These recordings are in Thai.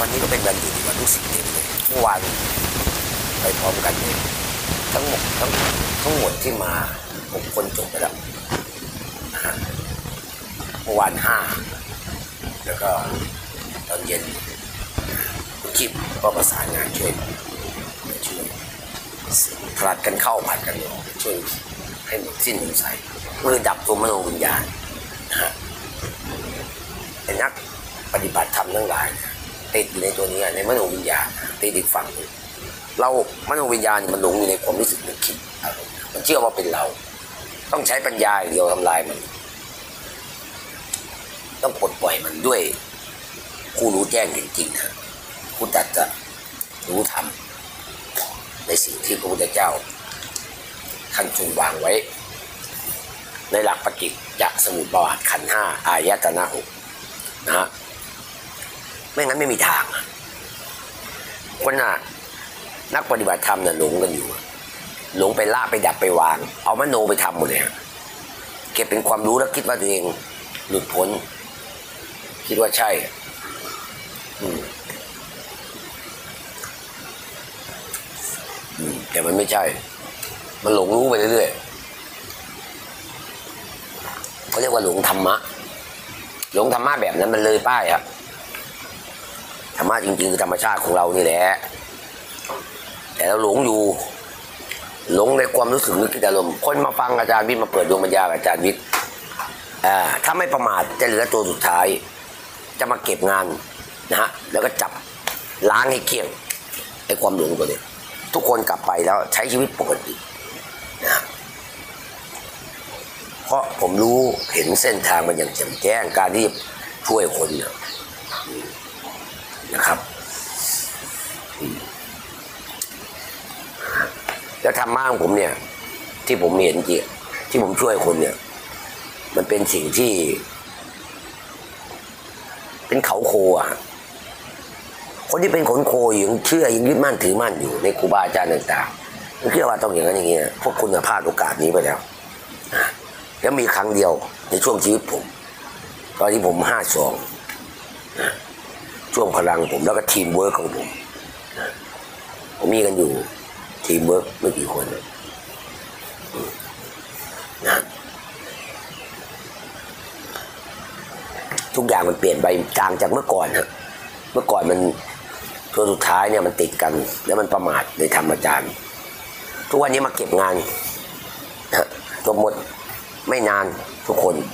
วันนี้ก็เป็นวันหยุดวันลูกศิษย์เต็มเลยเมื่อวานไปพร้อมกันเลยทั้งหมดที่มา6 คนจบไปแล้วเมื่อวาน5แล้วก็ตอนเย็นคุณคิดก็ประสานงานช่วยผลัดกันเข้าผลัดกันออกช่วยให้หมดสิ้นสงสัยมือดับตัวมโนวิญญาณนะฮะแต่นักปฏิบัติธรรมทั้งหลายติดอยู่ในตัวนี้ในมโนวิญญาณติดอีกฝั่งนึงเรามโนวิญญาณมันหลงอยู่ในความรู้สึกนึกคิดมันเชื่อว่าเป็นเราต้องใช้ปัญญาเดียวทำลายมันต้องปลดปล่อยมันด้วยผู้รู้แจ้งจริงๆนะผู้ตัดจะรู้ธรรมในสิ่งที่พระพุทธเจ้าท่านทรงวางไว้ในหลักปฏิจจสมุปบาทขันธ์5อายตนะ6นะฮะไม่งั้นไม่มีทางคนน่ะนักปฏิบัติธรรมน่ะหลงกันอยู่หลงไปละไปดับไปวางเอามโนไปทำหมดเลยเก็บเป็นความรู้แล้วคิดว่าตัวเองหลุดพ้นคิดว่าใช่แต่มันไม่ใช่มันหลงรู้ไปเรื่อยๆเขาเรียกว่าหลงธรรมะหลงธรรมะแบบนั้นมันเลยป้ายครับธรรมะจริงๆคือธรรมชาติของเรานี่แหละแต่เราหลงอยู่หลงในความรู้สึกนึกคิดอารมณ์คนมาฟังอาจารย์วิทย์มาเปิดดวงปัญญาอาจารย์วิทย์ถ้าไม่ประมาทจะเหลือตัวสุดท้ายจะมาเก็บงานนะฮะแล้วก็จับล้างให้เกลี้ยงไอ้ความหลงตัวนี้ทุกคนกลับไปแล้วใช้ชีวิตปกตินะเพราะผมรู้เห็นเส้นทางมันอย่างแจ่มแจ้งการที่ช่วยคนเนี่ยนะครับแล้วธรรมะของผมเนี่ยที่ผมเห็นจริงที่ผมช่วยคนเนี่ยมันเป็นสิ่งที่เป็นเขาโคอ่ะคนที่เป็นขนโคยังเชื่อยังยึดมั่นถือมั่นอยู่ในครูบาอาจารย์ต่างๆมันเชื่อว่าต้องอย่างนั้นอย่างนี้พวกคุณพลาดโอกาสนี้ไปแล้วแล้วมีครั้งเดียวในช่วงชีวิตผมตอนที่ผม52ช่วงพลังผมแล้วก็ทีมเวิร์กของผมมีกันอยู่ทีมเวิร์กไม่กี่คนนะทุกอย่างมันเปลี่ยนไปจางจากเมื่อก่อนฮะเมื่อก่อนมันตัวสุดท้ายเนี่ยมันติดกันแล้วมันประมาทในธรรมอาจารย์ทุกวันนี้มาเก็บงานจบหมดไม่นานทุกคน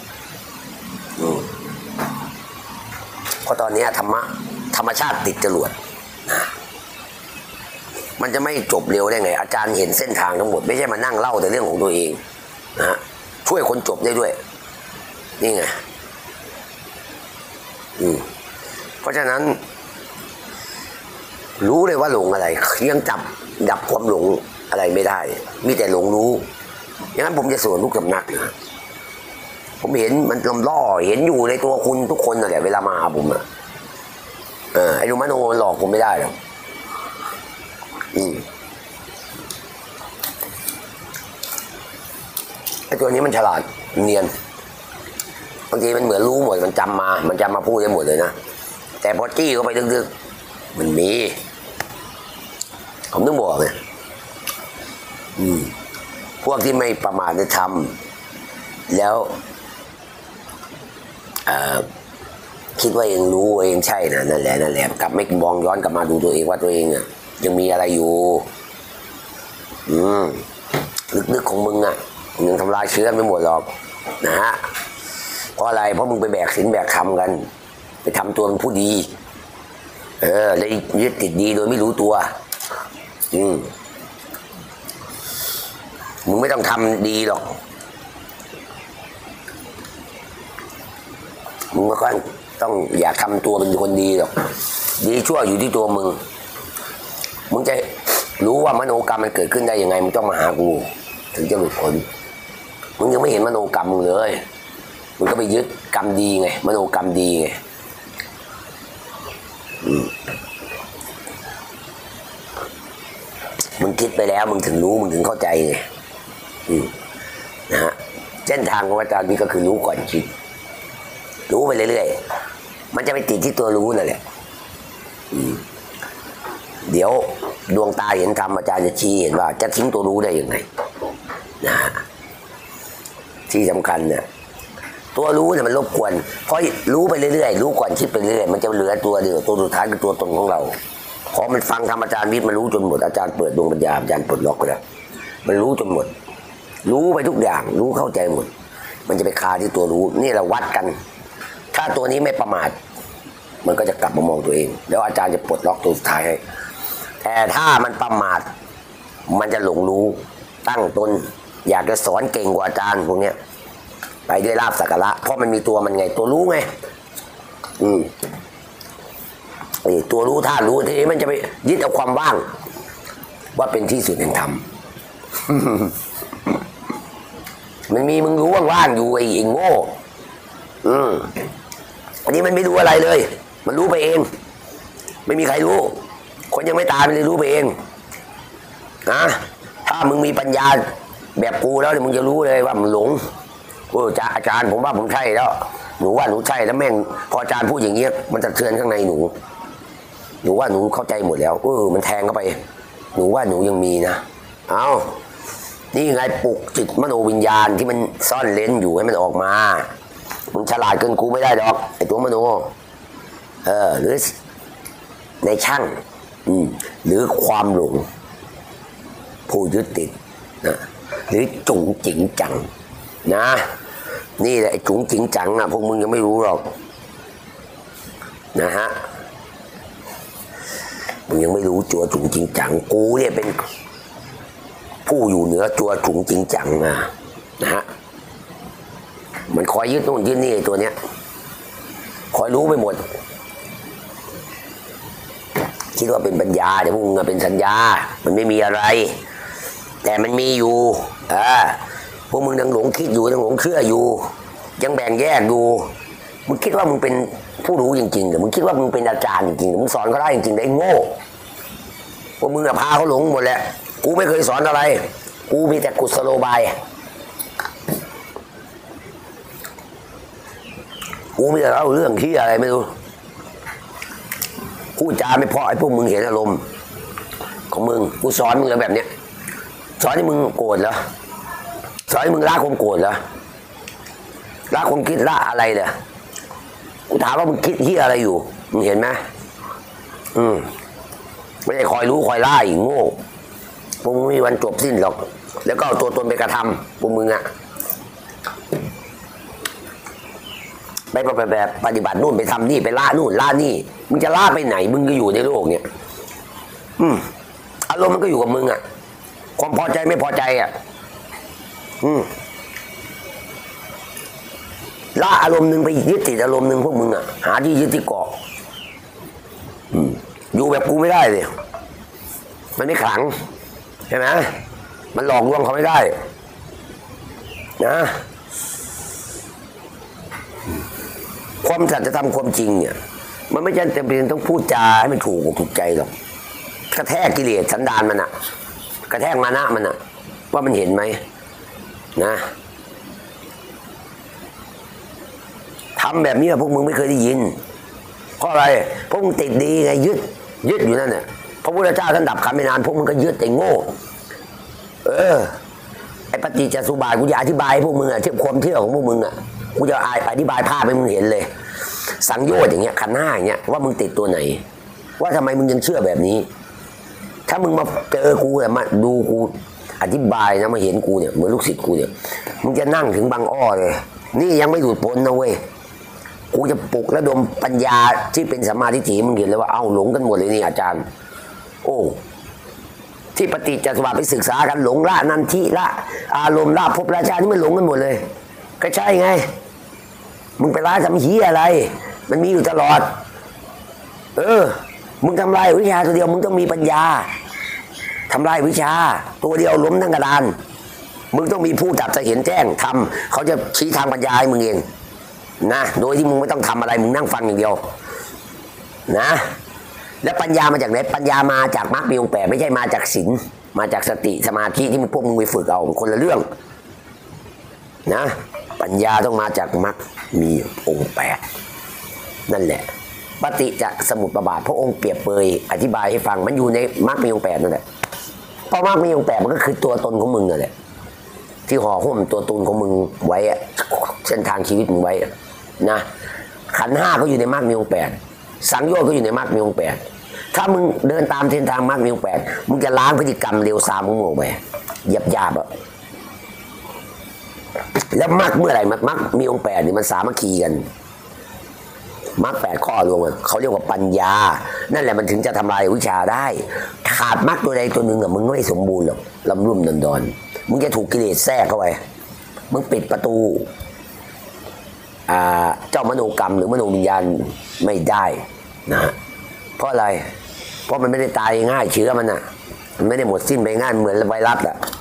เพราะตอนนี้ธรรมชาติติดจรวดมันจะไม่จบเร็วได้ไงอาจารย์เห็นเส้นทางทั้งหมดไม่ใช่มานั่งเล่าแต่เรื่องของตัวเองนะฮะช่วยคนจบได้ด้วยนี่ไงเพราะฉะนั้นรู้เลยว่าหลงอะไรยังดับความหลงอะไรไม่ได้มีแต่หลงรู้อย่างนั้นผมจะสวนทุกสำนักนะผมเห็นมันลำล่อเห็นอยู่ในตัวคุณทุกคนนั่นแหละเวลามาหาผมอะไอ้ลูกมโนหลอกผมไม่ได้หรอกไอ้ตัวนี้มันฉลาดเนียนบางทีมันเหมือนรู้หมดมันจำมาพูดได้หมดเลยนะแต่พอจี้เข้าไปดึกๆมันมีผมต้องบอกเลยพวกที่ไม่ประมาทในธรรมแล้วคิดว่าเองรู้เองใช่นะนั่นแหละกลับไม่มองย้อนกลับมาดูตัวเองว่าตัวเองอ่ะยังมีอะไรอยู่ลึกๆของมึงอ่ะยังทำลายเชื้อไม่หมดหรอกนะฮะเพราะอะไรเพราะมึงไปแบกศีลแบกธรรมกันไปทำตัวเป็นผู้ดีเลยยึดติดดีโดยไม่รู้ตัวมึงไม่ต้องทำดีหรอกมึงก็ต้องอยากทำตัวเป็นคนดีหรอกดีชั่วอยู่ที่ตัวมึงจะรู้ว่ามโนกรรมมันเกิดขึ้นได้ยังไงมึงต้องมาหากูถึงจะหลุดพ้นมึงยังไม่เห็นมโนกรรมมึงเลยมึงก็ไปยึดกรรมดีไงมโนกรรมดีไงมึงคิดไปแล้วมึงถึงรู้มึงถึงเข้าใจไงนะฮะเส้นทางของอาจารย์นี่ก็คือรู้ก่อนคิดรู้ไปเรื่อยๆมันจะไปติดที่ตัวรู้นั่นแหละเดี๋ยวดวงตาเห็นธรรมอาจารย์จะชี้เห็นว่าจะทิ้งตัวรู้ได้ยังไงนะที่สำคัญเนี่ยตัวรู้เนี่ยมันรบกวนเพราะรู้ไปเรื่อยๆรู้ก่อนคิดไปเรื่อยมันจะเหลือตัวเดียวตัวสุดท้ายคือตัวตนของเราพอมันฟังธรรมอาจารย์วิทย์มันรู้จนหมดอาจารย์เปิดดวงปัญญาอาจารย์ปลดล็อกไปแล้วมันรู้จนหมดรู้ไปทุกอย่างรู้เข้าใจหมดมันจะไปคาที่ตัวรู้นี่เราวัดกันถ้าตัวนี้ไม่ประมาทมันก็จะกลับมามองตัวเองแล้วอาจารย์จะปลดล็อกตัวสุดท้ายให้แต่ถ้ามันประมาทมันจะหลงรู้ตั้งตนอยากจะสอนเก่งกว่าอาจารย์พวกเนี้ยไปด้วยลาภสักการะเพราะมันมีตัวมันไงตัวรู้ไงตัวรู้ถ้ารู้ทีนี้มันจะไปยึดเอาความว่างว่าเป็นที่สุดแห่งธรรม มันมีมึงรู้ว่างๆอยู่ไอ้โง่อันนี้มันไม่รู้อะไรเลยมันรู้ไปเองไม่มีใครรู้คนยังไม่ตายมันเลยรู้ไปเองนะถ้ามึงมีปัญญาแบบกูแล้วมึงจะรู้เลยว่ามึงหลงอาจารย์ผมว่าผมใช่แล้วหนูว่าหนูใช่แล้วแม่งพออาจารย์พูดอย่างเงี้ยมันจะเทือนข้างในหนูว่าหนูเข้าใจหมดแล้วมันแทงเข้าไปหนูว่าหนูยังมีนะเอานี่ไงปลุกจิตมโนวิญญาณที่มันซ่อนเลนอยู่ให้มันออกมามึงฉลาดเกินกูไม่ได้หรอกไอ้ตัวมโนหรือในช่างหรือความหลงผู้ยึดติดนะหรือจุ๋งจิ๋งจังนะนี่แหละไอ้จุ๋งจิ๋งจังพวกมึงยังไม่รู้หรอกนะฮะมึงยังไม่รู้ตัวจุ๋งจิ๋งจังกูเนี่ยเป็นผู้อยู่เหนือตัวจุ๋งจิ๋งจังนะฮะมันคอยยึดนู่นยึดนี่ตัวเนี้ยคอยรู้ไปหมดคิดว่าเป็นปัญญาเดี๋ยวพวกมึงเป็นสัญญามันไม่มีอะไรแต่มันมีอยู่พวกมึงยังหลงคิดอยู่ยังหลงเชื่ออยู่ยังแบ่งแยกอยู่มึงคิดว่ามึงเป็นผู้รู้จริงๆหรือมึงคิดว่ามึงเป็นอาจารย์จริงๆมึงสอนเขาได้จริงๆได้โง่พวกมึงพาเขาหลงหมดแหละกูไม่เคยสอนอะไรกูมีแต่กุศโลบายกูมีแต่เล่าเรื่องที่อะไรไม่รู้พูดจาไม่พอไอ้พวกมึงเห็นอารมณ์ของมึงกูสอนมึงแล้วแบบเนี้ยสอนให้มึงโกรธเหรอสอนให้มึงละความโกรธเหรอละความคิดละอะไรเนี่ยกูถามว่ามึงคิดที่อะไรอยู่มึงเห็นไหมไม่ได้คอยรู้คอยล่าอีกโง่พวกมึงไม่มีวันจบสิ้นหรอกแล้วก็เอาตัวตนไปกระทำพวกมึงไปแบบปฏิบัตินู่นไปทำนี่ไปละนู่นละนี่มึงจะละไปไหนมึงก็อยู่ในโลกเนี่ยอารมณ์มันก็อยู่กับมึงความพอใจไม่พอใจละอารมณ์หนึ่งไปยึดติดอารมณ์หนึ่งพวกมึงหาที่ยึดที่เกาะอยู่แบบกูไม่ได้เลยมันไม่ขลังใช่ไหมมันหลอกลวงเขาไม่ได้นะความสัจธรรมความจริงเนี่ยมันไม่จำเป็นต้องพูดจาให้มันถูกใจหรอกกระแทกกิเลสสันดานมันกระแทกมานะมันว่ามันเห็นไหมนะทำแบบนี้พวกมึงไม่เคยได้ยินเพราะอะไรพวกมึงติดดีไงยึดอยู่นั่นเนี่ยพระพุทธเจ้าท่านดับขันไม่นานพวกมึงก็ยึดไอ้โง่ไอ้ปฏิจจสมุปบาทกูจะอธิบายพวกมึงเชื่อความเชื่อของพวกมึงกูจะอธิบายภาพให้มึงเห็นเลยสังโยชน์อย่างเงี้ยขันธ์ห้าอย่างเงี้ยว่ามึงติดตัวไหนว่าทำไมมึงยังเชื่อแบบนี้ถ้ามึงมาเจอกูมาดูกูอธิบายนะมาเห็นกูเนี่ยเหมือนลูกศิษย์กูเนี่ยมึงจะนั่งถึงบางอ้อเลยนี่ยังไม่หลุดพ้นนะเว้ยกูจะปลุกระดมปัญญาที่เป็นสัมมาทิฏฐิมึงเห็นเลยว่าเอ้าหลงกันหมดเลยนี่อาจารย์โอ้ที่ปฏิจจสมุปบาทไปศึกษากันหลงละนันทิละอารมณ์ละภพราชานี่มันหลงกันหมดเลยก็ใช่ไงมึงไปละทำเหี้ยอะไรมันมีอยู่ตลอดมึงทำลายวิชาตัวเดียวมึงต้องมีปัญญาทำลายวิชาตัวเดียวล้มทั้งกระดานมึงต้องมีผู้จับจะเห็นแจ้งทำเขาจะชี้ทางปัญญาให้มึงเองนะโดยที่มึงไม่ต้องทำอะไรมึงนั่งฟังอย่างเดียวนะแล้วปัญญามาจากไหนปัญญามาจากมรรคมีองค์แปดไม่ใช่มาจากศีลมาจากสติสมาธิที่พวกมึงไปฝึกเอาคนละเรื่องนะปัญญาต้องมาจากมรรคมีองค์แปดนั่นแหละปฏิจจสมุปบาทพระองค์เปรียบเปยอธิบายให้ฟังมันอยู่ในมรรคมีองค์ 8นั่นแหละเพราะมรรคมีองค์ 8มันก็คือตัวตนของมึงนั่นแหละที่ห่อหุ้มตัวตนของมึงไว้เส้นทางชีวิตมึงไว้นะขันธ์ 5ก็อยู่ในมรรคมีองค์ 8สังโยชน์ก็อยู่ในมรรคมีองค์ 8ถ้ามึงเดินตามเส้นทางมรรคมีองค์ 8มึงจะล้างพฤติกรรมเร็วซามของมึงออกไปหยาบๆแล้วมรรคเมื่อไหร่มรรคมีองค์ 8นี่มันสามัคคีกันมรรค 8ข้อรวมกันเขาเรียกว่าปัญญานั่นแหละมันถึงจะทำลายวิชาได้ขาดมรรคตัวใดตัวหนึ่งมึงไม่สมบูรณ์หรอกลำรุ่มดอนมึงจะถูกกิเลสแทรกเข้าไปมึงปิดประตูเจ้ามโนกรรมหรือมโนวิญญาณไม่ได้นะเพราะอะไรเพราะมันไม่ได้ตายง่ายเชื้อมันไม่ได้หมดสิ้นไปง่ายเหมือนไวรัส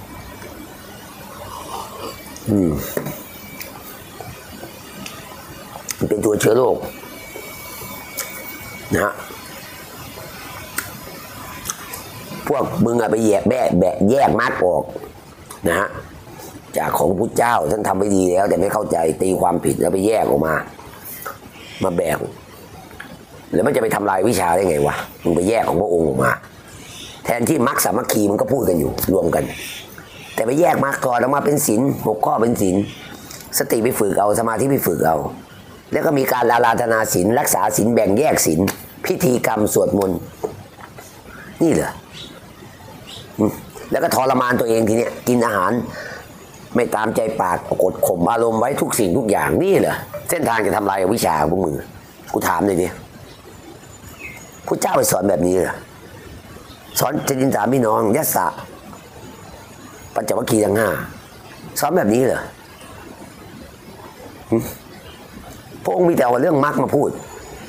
มันเป็นตัวเชื้อโรคนะฮะพวกมึงไปแยกมรรคออกนะฮะจากของพุทธเจ้าท่านทำไว้ดีแล้วแต่ไม่เข้าใจตีความผิดแล้วไปแยกออกมาแบ่งแล้วมันจะไปทำลายวิชาได้ไงวะมึงไปแยกของพระองค์ออกมาแทนที่มรรคสามัคคีมันก็พูดกันอยู่รวมกันแต่ไปแยกมรรคก่อนออกมาเป็นศีล6 ข้อเป็นศีลสติไปฝึกเอาสมาธิไปฝึกเอาแล้วก็มีการอาราธนาศีลรักษาศีลแบ่งแยกศีลพิธีกรรมสวดมนต์นี่เหรอแล้วก็ทรมานตัวเองทีเนี้ยกินอาหารไม่ตามใจปากกดข่มอารมณ์ไว้ทุกสิ่งทุกอย่างนี่เหรอเส้นทางจะทำลายวิชาของพวกมึงกูถามเลยดิพระเจ้าไปสอนแบบนี้เหรอสอนจริญสามพี่น้องยัสสะปัญจวัคคีย์ทั้ง 5สอนแบบนี้เหรอพระองค์มีแต่เอาเรื่องมรรคมาพูด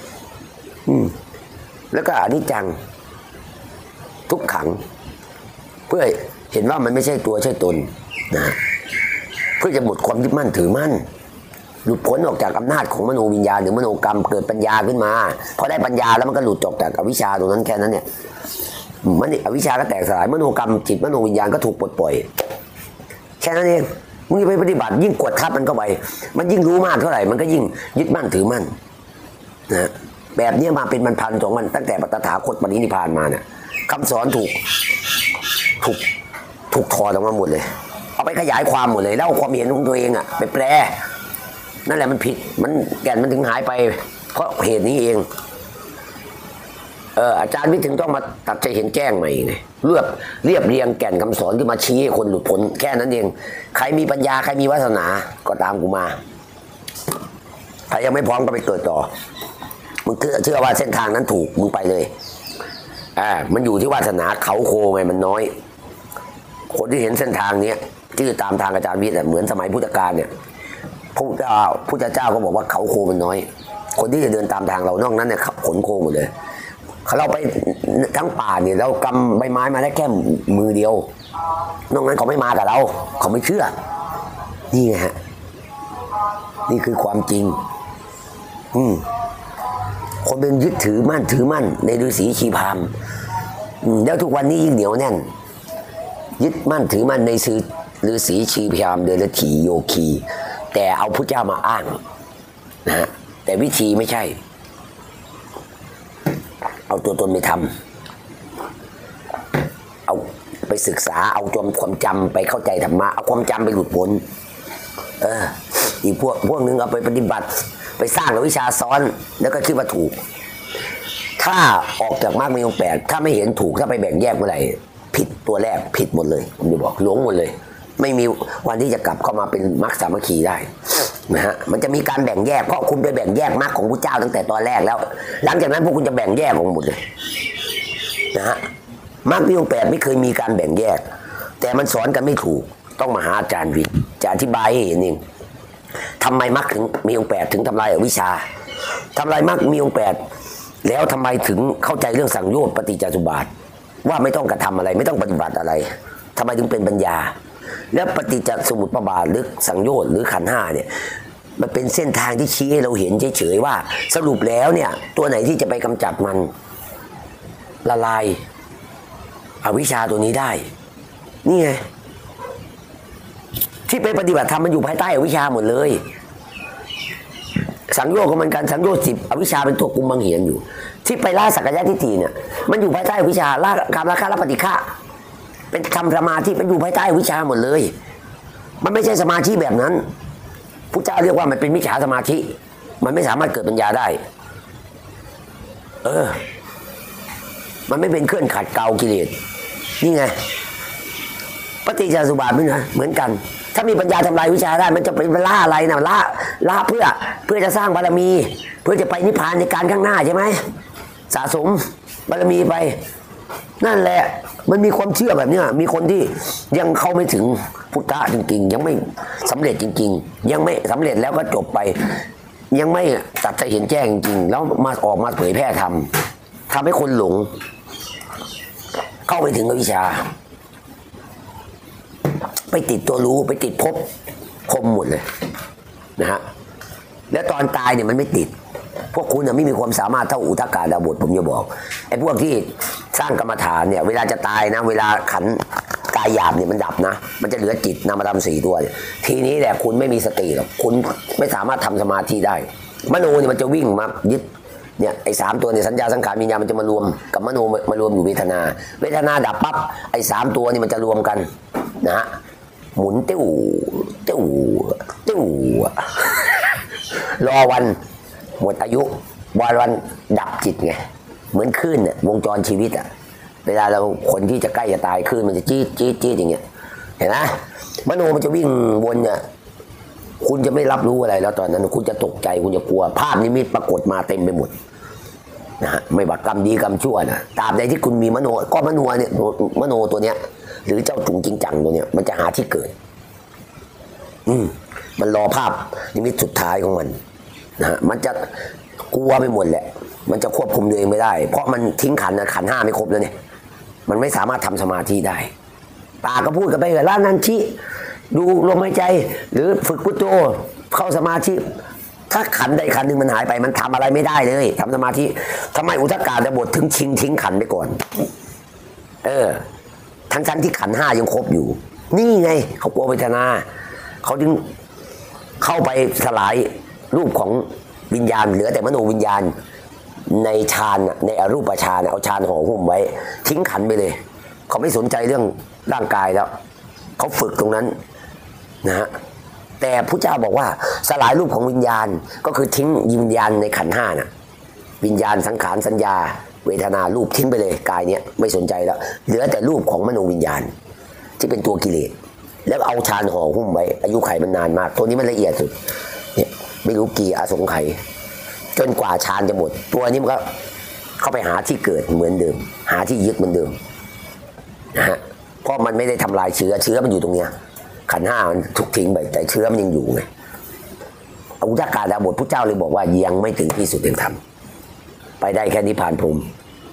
แล้วก็อนิจจังทุกขังเพื่อเห็นว่ามันไม่ใช่ตัวใช่ตนนะเพื่อจะหมดความยึดมั่นถือมั่นหลุดพ้นออกจากอำนาจของมโนวิญญาณหรือมโนกรรมเกิดปัญญาขึ้นมาพอได้ปัญญาแล้วมันก็หลุดออกจากอวิชชาตรงนั้นแค่นั้นเนี่ยมันอวิชชาก็แตกสลายมโนกรรมจิตมโนวิญญาณก็ถูกปลดปล่อยแค่นั้นเองมึงไปปฏิบัติยิ่งกดทับมันเข้าไปมันยิ่งรู้มากเท่าไหร่มันก็ยิ่งยึดมั่นถือมั่นนะแบบนี้มาเป็นพันๆ2,000ตั้งแต่ตถาคตปรินิพพานมาเนี่ยคำสอนถูกถอดออกมาหมดเลยเอาไปขยายความหมดเลยเล่าความเห็นของตัวเองไปแปลนั่นแหละมันผิดมันแก่นมันถึงหายไปเพราะเหตุนี้เองอาจารย์วิถึงต้องมาตัดใจเห็นแจ้งใหม่ไงเรียบเรียงแก่นคำสอนที่มาชี้ให้คนหลุดพ้นแค่นั้นเองใครมีปัญญาใครมีวาสนาก็ตามกูมาใครยังไม่พร้อมก็ไปเกิดต่อมึงเชื่อว่าเส้นทางนั้นถูกมึงไปเลยมันอยู่ที่วาสนาเขาโคไงมันน้อยคนที่เห็นเส้นทางนี้ที่ตามทางอาจารย์วิทย์เหมือนสมัยพุทธกาลเนี่ยพระพุทธเจ้าก็บอกว่าเขาโคมันน้อยคนที่จะเดินตามทางเรานอกนั้นเนี่ยขนโคหมดเลยเราไปทั้งป่าเนี่ยเรากำใบไม้มาได้แค่มือเดียวนอกนั้นเขาไม่มากับเราเขาไม่เชื่อนี่ไงฮะนี่คือความจริงคนเป็นยึดถือมั่นในฤาษีชีพรามแล้วทุกวันนี้ยิ่งเหนียวแน่นยึดมั่นถือมั่นในฤาษีชีพรามเดรัจฉีโยคีแต่เอาพระเจ้ามาอ้างนะแต่วิธีไม่ใช่เอาตัวตนไปทำเอาไปศึกษาเอาความจำไปเข้าใจธรรมะเอาความจำไปหลุดพ้นอีกพวกนึงเอาไปปฏิบัติไปสร้างวิชาซ้อนแล้วก็คิดว่าถูกถ้าออกจากมรรคมีองค์ 8ถ้าไม่เห็นถูกถ้าไปแบ่งแยกเมื่อไหร่ผิดตัวแรกผิดหมดเลยผมจะบอกหลงหมดเลยไม่มีวันที่จะกลับเข้ามาเป็นมรรคสามัคคีได้นะฮะมันจะมีการแบ่งแยกเพราะคุณไปแบ่งแยกมรรคของพระเจ้าตั้งแต่ตอนแรกแล้วหลังจากนั้นพวกคุณจะแบ่งแยกออกหมดเลยนะฮะมรรคมีองค์ 8ไม่เคยมีการแบ่งแยกแต่มันสอนกันไม่ถูกต้องมาหาอาจารย์วิทย์จะอธิบายให้เห็นเองทำไมมรรคถึงมีองค์ 8ถึงทำลายอวิชชาทำลายมรรคมีองค์ 8แล้วทำไมถึงเข้าใจเรื่องสังโยชน์ปฏิจจสมุปบาทว่าไม่ต้องกระทำอะไรไม่ต้องปฏิบัติอะไรทำไมถึงเป็นปัญญาแล้วปฏิจจสมุปบาทหรือสังโยชน์หรือขันธ์ 5เนี่ยมันเป็นเส้นทางที่ชี้ให้เราเห็นเฉยๆว่าสรุปแล้วเนี่ยตัวไหนที่จะไปกำจัดมันละลายอวิชชาตัวนี้ได้นี่ไงที่ไปปฏิบัติธรรมมันอยู่ภายใต้อวิชชาหมดเลยสังโยชน์ก็เหมือนกันสังโยชน์10อวิชชาเป็นตัวกุมบังเหียนอยู่ที่ไปล่าสักกายทิฏฐิเนี่ยมันอยู่ภายใต้วิชาล่ากามราคะและปฏิฆะเป็นทำสมาธิมันอยู่ภายใต้วิชาหมดเลยมันไม่ใช่สมาธิแบบนั้นพุทธเจ้าเรียกว่ามันเป็นมิจฉาสมาธิมันไม่สามารถเกิดปัญญาได้มันไม่เป็นเครื่องขัดเกลากิเลสนี่ไงปฏิจจสมุปบาทเหมือนกันถ้ามีปัญญาทำลายวิชาได้มันจะไปล่าอะไรนะล่าเพื่อจะสร้างบารมีเพื่อจะไปนิพพานในการข้างหน้าใช่ไหมสะสมบารมีไปนั่นแหละมันมีความเชื่อแบบนี้มีคนที่ยังเข้าไม่ถึงพุทธะจริงๆยังไม่สำเร็จจริงๆยังไม่สำเร็จแล้วก็จบไปยังไม่ตัดใจเห็นแจ้งจริงๆแล้วมาออกมาเผยแพร่ทำให้คนหลงเข้าไปถึงวิชาไปติดตัวรู้ไปติดภพคมหมดเลยนะฮะแล้วตอนตายเนี่ยมันไม่ติดพวกคุณไม่มีความสามารถเท่าอุทกาดาบทผมจะบอกไอ้พวกที่สร้างกรรมฐานเนี่ยเวลาจะตายนะเวลาขันกายหยาบเนี่ยมันดับนะมันจะเหลือจิตนามธรรม4ตัวทีนี้แหละคุณไม่มีสติหรอกคุณไม่สามารถทำสมาธิได้มโนเนี่ยมันจะวิ่งมายึดเนี่ยไอ้3ตัวเนี่ยสัญญาสังขารวิญญาณมันจะมารวมกับมโนมารวมอยู่เวทนาดับปั๊บไอ้3ตัวนี่มันจะรวมกันนะฮะหมุนติ้วรอวันหมดอายุวันดับจิตไงเหมือนคลื่นเนี่ยวงจรชีวิตอ่ะเวลาเราคนที่จะใกล้จะตายคลื่นมันจะจี๊ดอย่างเงี้ยเห็นไหมมโนมันจะวิ่งวนเนี่ยคุณจะไม่รับรู้อะไรแล้วตอนนั้นคุณจะตกใจคุณจะกลัวภาพนิมิตปรากฏมาเต็มไปหมดนะฮะไม่ว่ากรรมดีกรรมชั่วนะตราบใดที่คุณมีมโนก็มโนเนี่ยมโนตัวเนี้ยหรือเจ้าจุงจริงจังตัวเนี้ยมันจะหาที่เกิดมันรอภาพนิมิตสุดท้ายของมันนะฮะมันจะกลัวไปหมดแหละมันจะควบคุมตัวเองไม่ได้เพราะมันทิ้งขัน5ไม่ครบแล้วเนี่ยมันไม่สามารถทำสมาธิได้ปากก็พูดกันไปกับล้านนันชิดูลมหายใจหรือฝึกพุทโธเข้าสมาธิถ้าขันใดขันหนึ่งมันหายไปมันทำอะไรไม่ได้เลยทำสมาธิทำไมอุทกาดาบทถึงทิ้งขันไปก่อนทั้งที่ขัน5ยังครบอยู่นี่ไงเขากลัวเวทนาเขาจึงเข้าไปสลายรูปของวิญญาณเหลือแต่มโนวิญญาณในฌานในอรูปฌานเอาฌานห่อหุ้มไว้ทิ้งขันไปเลยเขาไม่สนใจเรื่องร่างกายแล้วเขาฝึกตรงนั้นนะฮะแต่พระเจ้าบอกว่าสลายรูปของวิญญาณก็คือทิ้งวิญญาณในขันธ์5น่ะวิญญาณสังขารสัญญาเวทนารูปทิ้งไปเลยกายเนี้ยไม่สนใจแล้วเหลือแต่รูปของมโนวิญญาณที่เป็นตัวกิเลสแล้วเอาฌานห่อหุ้มไว้อายุไขมันนานมากตัวนี้มันละเอียดสุดเนี่ยไม่รู้กี่อสงไขยจนกว่าฌานจะหมดตัวนี้มันก็เข้าไปหาที่เกิดเหมือนเดิมหาที่ยึดเหมือนเดิมนะฮะเพราะมันไม่ได้ทำลายเชื้อมันอยู่ตรงเนี้ยขันธ์5มันถูกทิ้งไปแต่เชื้อมันยังอยู่ไงอุทกาดาบทพระเจ้าเลยบอกว่ายังไม่ถึงที่สุดแห่งธรรมไปได้แค่นิพพานพรหม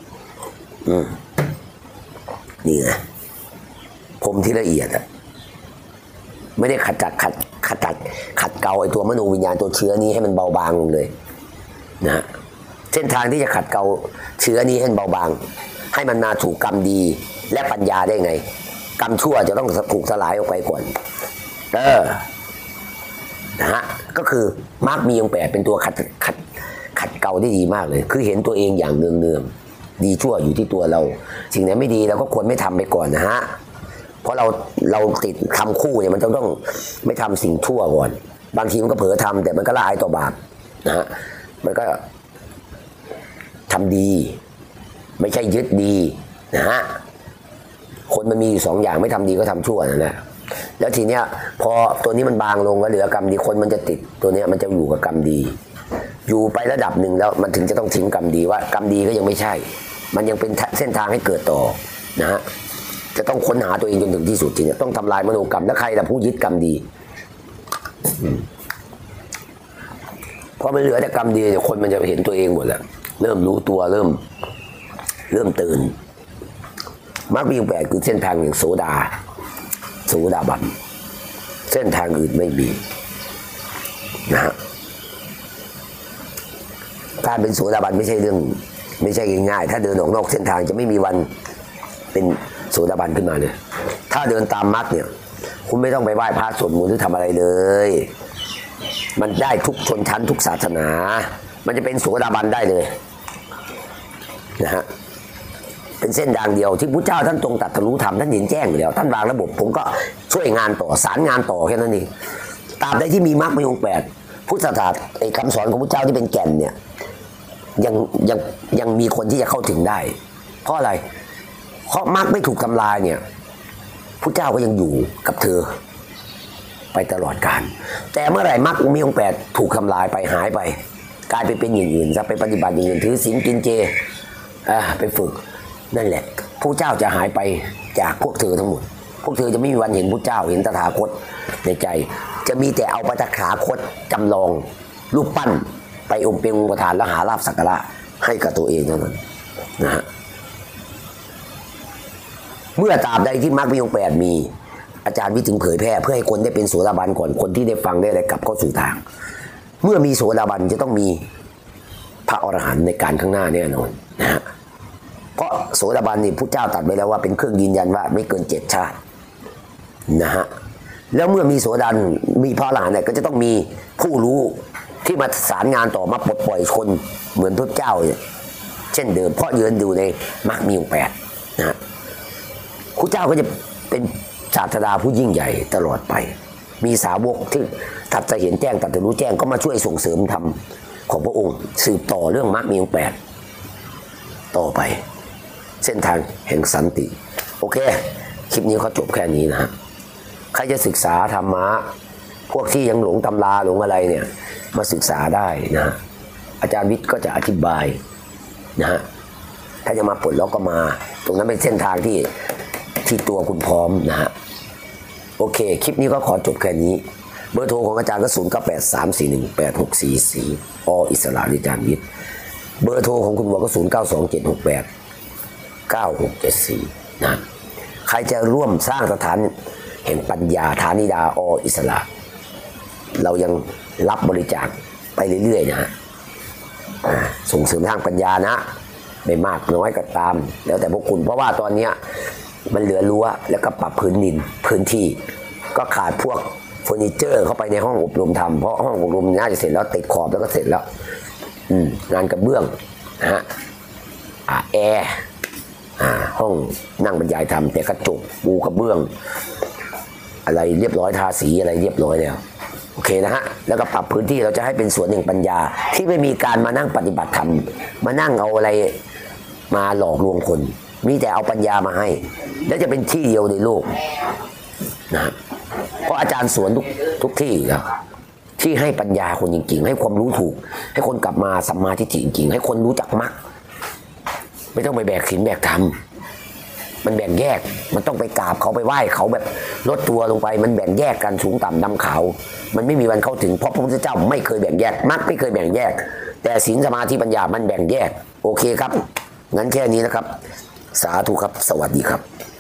นี่ไงพรหมที่ละเอียดไม่ได้ขัดเกลาไอ้ตัวมโนวิญญาณตัวเชื้อนี้ให้มันเบาบางลงเลยนะเส้นทางที่จะขัดเกลาเชื้อนี้ให้มันเบาบางให้มันมาถูกกรรมดีและปัญญาได้ไงกรรมชั่วจะต้องถูกสลายออกไปก่อนนะฮะก็คือมรรคมีองค์8เป็นตัวขัดเกลาได้ดีมากเลยคือเห็นตัวเองอย่างเนืองๆดีชั่วอยู่ที่ตัวเราสิ่งไหนไม่ดีเราก็ควรไม่ทำไปก่อนนะฮะเพราะเราติดทำคู่เนี่ยมันต้องไม่ทำสิ่งชั่วก่อนบางทีมันก็เผลอทำแต่มันก็ละอายต่อบาปนะฮะมันก็ทำดีไม่ใช่ยึดดีนะฮะคนมันมีอยู่2อย่างไม่ทำดีก็ทำชั่วนั่นแหละแล้วทีเนี้ยพอตัวนี้มันบางลงก็เหลือกรรมดีคนมันจะติดตัวเนี้ยมันจะอยู่กับกรรมดีอยู่ไประดับหนึ่งแล้วมันถึงจะต้องทิ้งกรรมดีว่ากรรมดีก็ยังไม่ใช่มันยังเป็นเส้นทางให้เกิดต่อนะฮะจะต้องค้นหาตัวเองจนถึงที่สุดจริงต้องทำลายมโนกรรมแล้วใครล่ะผู้ยึดกรรมดีพอมันเหลือแต่กรรมดีคนมันจะเห็นตัวเองหมดแล้วเริ่มรู้ตัวเริ่มตื่นมรรคมีองค์8คือเส้นทางอย่างโสดาบันเส้นทางอื่นไม่มีนะฮะการเป็นโสดาบันไม่ใช่ง่ายๆถ้าเดินออกนอกเส้นทางจะไม่มีวันเป็นโสดาบันขึ้นมาเลยถ้าเดินตามมรรคเนี่ยคุณไม่ต้องไปไหว้พระสวดมนต์หรือทำอะไรเลยมันได้ทุกชนชั้นทุกศาสนามันจะเป็นโสดาบันได้เลยนะฮะเป็นเส้นทางเดียวที่พระเจ้าท่านทรงตรัสรู้ธรรมท่านเห็นแจ้งอยู่แล้วท่านวางระบบผมก็ช่วยงานต่อสารงานต่อแค่นั้นเองตราบใดที่มีมรรคมีองค์แปดพุทธศาสนาคำสอนของพระเจ้าที่เป็นแก่นเนี่ยยังมีคนที่จะเข้าถึงได้เพราะอะไรเพราะมรรคไม่ถูกทำลายเนี่ยพระเจ้าก็ยังอยู่กับเธอไปตลอดกาลแต่เมื่อไหร่มรรคมีองค์แปดถูกทำลายไปหายไปกลายไปเป็นอย่างอื่นจะไปปฏิบัติอย่างอื่นถือศีลกินเจไปฝึกนั่นแหละพระเจ้าจะหายไปจากพวกเธอทั้งหมดพวกเธอจะไม่มีวันเห็นพระเจ้าเห็นตถาคตในใจจะมีแต่เอาปตถาคตจำลองรูปปั้นไปองค์เป็นองค์ประธานแล้วหาลาภสักการะให้กับตัวเองเท่านั้นนะฮะเมื่อตราบใดที่มรรคมีองค์แปดมีอาจารย์วิถึงเผยแพร่เพื่อให้คนได้เป็นโสดาบันก่อนคนที่ได้ฟังได้อะไรกลับเข้าสู่ทางเมื่อมีโสดาบันจะต้องมีพระอรหันต์ในการข้างหน้าแน่นอนนะฮะเพราะโสดาบันนี่พระเจ้าตรัสไว้แล้วว่าเป็นเครื่องยืนยันว่าไม่เกิน7 ชาตินะฮะแล้วเมื่อมีโสดาบันมีพระอรหันต์เนี่ยก็จะต้องมีผู้รู้ที่มาสารงานต่อมาปลดปล่อยคนเหมือนพระเจ้าเนี่ยเช่นเดิมเพราะยืนอยู่ในมรรคมีองค์แปดนะฮะพระเจ้าก็จะเป็นศาสดาผู้ยิ่งใหญ่ตลอดไปมีสาวกที่ตัดจะเห็นแจ้งตัดจะรู้แจ้งก็มาช่วยส่งเสริมธรรมของพระองค์สืบต่อเรื่องมรรคมีองค์แปดต่อไปเส้นทางแห่งสันติโอเคคลิปนี้เขาจบแค่นี้นะฮะใครจะศึกษาธรรมะพวกที่ยังหลงตำราหลงอะไรเนี่ยมาศึกษาได้นะฮะอาจารย์วิทย์ก็จะอธิบายนะฮะถ้าจะมาปลดล็อกก็มาตรงนั้นเป็นเส้นทางที่ตัวคุณพร้อมนะฮะโอเคคลิปนี้ก็ขอจบแค่นี้เบอร์โทรของอาจารย์ก็0833418644อิสระอาจารย์วิทย์เบอร์โทรของคุณวัวก็0927689674นะใครจะร่วมสร้างสถานแห่งปัญญาฐานิดาอิสระเรายังรับบริจาคไปเรื่อยๆนะฮะส่งเสริมทางปัญญานะไม่มากน้อยก็ตามแล้วแต่พวกคุณเพราะว่าตอนนี้มันเหลือรั้วแล้วก็ปรับพื้นดินพื้นที่ก็ขาดพวกเฟอร์นิเจอร์เข้าไปในห้องอบรมทำเพราะห้องอบรมน่าจะเสร็จแล้วติดขอบแล้วก็เสร็จแล้วงานกระเบื้องนะฮะแอร์ห้องนั่งบรรยายธรรมแต่กระจกปูกระเบื้องอะไรเรียบร้อยทาสีอะไรเรียบร้อยแล้วโอเคนะฮะแล้วก็ปรับพื้นที่เราจะให้เป็นสวนแห่งปัญญาที่ไม่มีการมานั่งปฏิบัติธรรมมานั่งเอาอะไรมาหลอกลวงคนมีแต่เอาปัญญามาให้แล้วจะเป็นที่เดียวในโลกนะเพราะอาจารย์สวนทุกที่แล้วที่ให้ปัญญาคนจริงๆให้ความรู้ถูกให้คนกลับมาสัมมาทิฏฐิจริงๆให้คนรู้จักมรรคไม่ต้องไปแบกศีลแบกธรรมมันแบ่งแยกมันต้องไปกราบเขาไปไหว้เขาแบบลดตัวลงไปมันแบ่งแยกกันสูงต่ำดำขาวมันไม่มีวันเข้าถึงเพราะพระพุทธเจ้าไม่เคยแบ่งแยกมรรคไม่เคยแบ่งแยกแต่ศีลสมาธิปัญญามันแบ่งแยกโอเคครับงั้นแค่นี้นะครับสาธุครับสวัสดีครับ